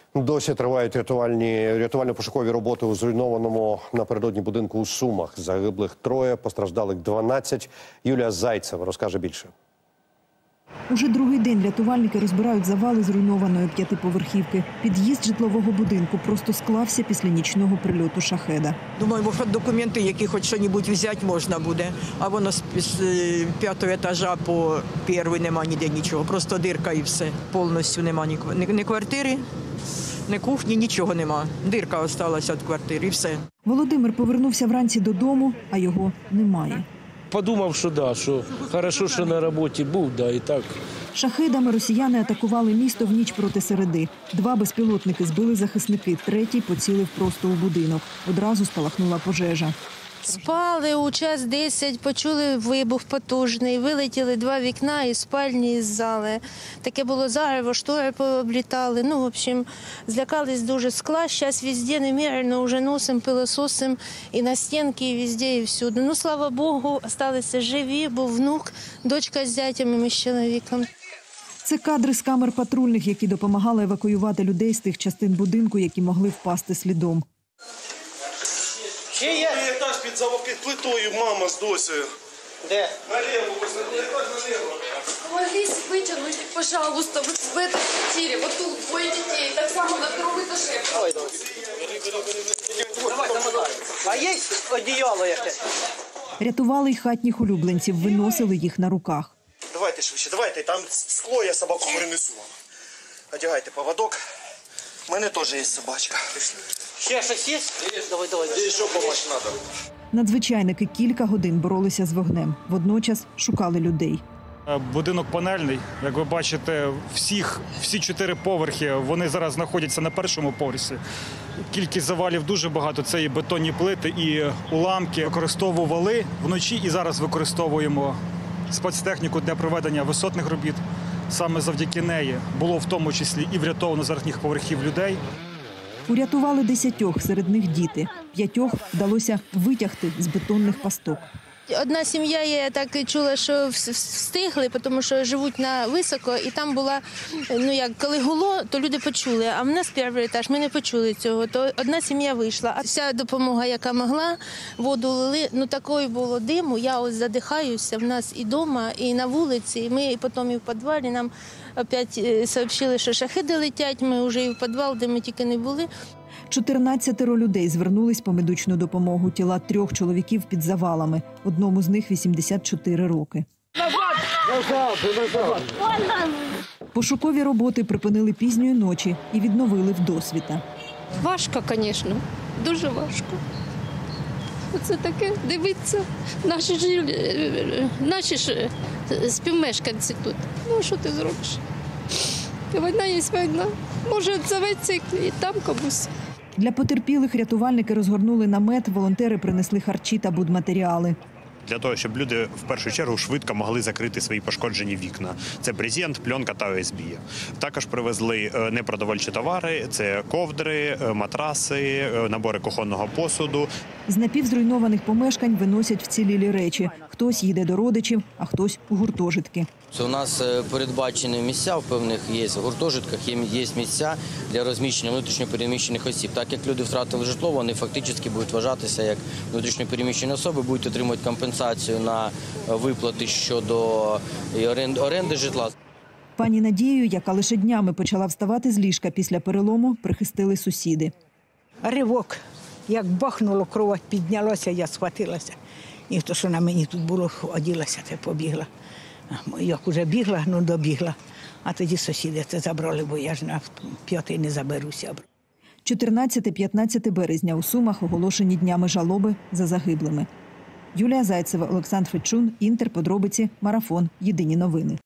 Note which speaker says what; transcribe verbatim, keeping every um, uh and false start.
Speaker 1: Досі тривають рятувальні, рятувально-пошукові роботи у зруйнованому напередодні будинку у Сумах. Загиблих троє, постраждалих дванадцять. Юлія Зайцева розкаже більше.
Speaker 2: Уже другий день рятувальники розбирають завали зруйнованої п'ятиповерхівки. Під'їзд житлового будинку просто склався після нічного прильоту шахеда.
Speaker 3: Думаю, може документи, які хоч щось взяти можна буде. А воно з п'ятого етажа по перший нема ніде нічого. Просто дирка і все. Повністю нема ні, ні квартири, ні кухні, нічого нема. Дирка залишилася від квартири і все.
Speaker 2: Володимир повернувся вранці додому, а його немає.
Speaker 4: Подумав, що да, що хорошо, що на роботі був, да, і так.
Speaker 2: Шахедами росіяни атакували місто в ніч проти середи. Два безпілотники збили захисники, третій поцілив просто у будинок. Одразу спалахнула пожежа.
Speaker 5: Спали у час десять, почули вибух потужний, вилетіли два вікна із спальні, із зали. Таке було зарево, штори пооблітали. Ну, в общем, злякались дуже скла. Зараз везде немерено вже носим, пилососим і на стінки, і везде, і всюди. Ну, слава Богу, залишилися живі, був внук, дочка з зятями, ми з чоловіком.
Speaker 2: Це кадри з камер патрульних, які допомагали евакуювати людей з тих частин будинку, які могли впасти слідом.
Speaker 6: Другий етаж під, під плитою мама з Досею.
Speaker 7: Де?
Speaker 6: Наліво, ось наліво.
Speaker 8: Помогите вытянуть, пожалуйста, вот в этой квартире, вот тут двое детей, так само на втором этаже.
Speaker 7: Ой, давай. Давай, давай. А є одіяло яке?
Speaker 2: Рятували й хатніх улюбленців, виносили їх на руках.
Speaker 6: Давайте швидше, давайте, там скло, я собаку принесу вам. Одягайте поводок. У мене теж є собачка.
Speaker 7: Ще щось є? Давай, давай.
Speaker 6: Де ще допомогти треба?
Speaker 2: Надзвичайники кілька годин боролися з вогнем. Водночас шукали людей.
Speaker 9: Будинок панельний. Як ви бачите, всіх, всі чотири поверхи, вони зараз знаходяться на першому поверсі. Кількість завалів дуже багато. Це і бетонні плити, і уламки. Використовували вночі і зараз використовуємо спецтехніку для проведення висотних робіт. Саме завдяки неї було в тому числі і врятовано з верхніх поверхів людей.
Speaker 2: Урятували десятьох, серед них діти. П'ятьох вдалося витягти з бетонних пасток.
Speaker 5: Одна сім'я, я так чула, що встигли, тому що живуть на високо, і там була, ну як, коли гуло, то люди почули, а в нас перший етаж, ми не почули цього, то одна сім'я вийшла. А вся допомога, яка могла, воду лили, ну такої було диму, я ось задихаюся, в нас і вдома, і на вулиці, і ми і потім і в підвалі, нам опять сообщили, що шахеди летять, ми вже і в підвал, де ми тільки не були.
Speaker 2: чотирнадцятеро людей звернулись по медичну допомогу. Тіла трьох чоловіків під завалами. Одному з них вісімдесят чотири роки. Пошукові роботи припинили пізньої ночі і відновили вдосвіта.
Speaker 8: Важко, звісно, дуже важко. Це таке, дивіться, наші ж, наші ж співмешканці тут. Ну, що ти зробиш? Війна є війна. Може, зоветься і там комусь.
Speaker 2: Для потерпілих рятувальники розгорнули намет, волонтери принесли харчі та будматеріали.
Speaker 10: Для того, щоб люди в першу чергу швидко могли закрити свої пошкоджені вікна. Це брезент, пленка та О С Б. Також привезли непродовольчі товари, це ковдри, матраси, набори кухонного посуду.
Speaker 2: З напівзруйнованих помешкань виносять вцілілі речі. Хтось їде до родичів, а хтось у гуртожитки.
Speaker 11: У нас передбачені місця в певних є в гуртожитках, є місця для розміщення внутрішньопереміщених осіб. Так як люди втратили житло, вони фактично будуть вважатися як внутрішньопереміщені особи, будуть отримувати компенсацію на виплати щодо оренди житла.
Speaker 2: Пані Надію, яка лише днями почала вставати з ліжка після перелому, прихистили сусіди.
Speaker 12: Ривок. Як бахнуло, кров піднялася, я схватилася. І то, що на мені тут було, оділася, та побігла. Як уже бігла, ну добігла. А тоді сусіди це забрали, бо я ж на п'ятий не заберуся.
Speaker 2: чотирнадцяте-п'ятнадцяте березня у Сумах оголошені днями жалоби за загиблими. Юлія Зайцева, Олександр Фечун, Інтер, подробиці, Марафон, Єдині новини.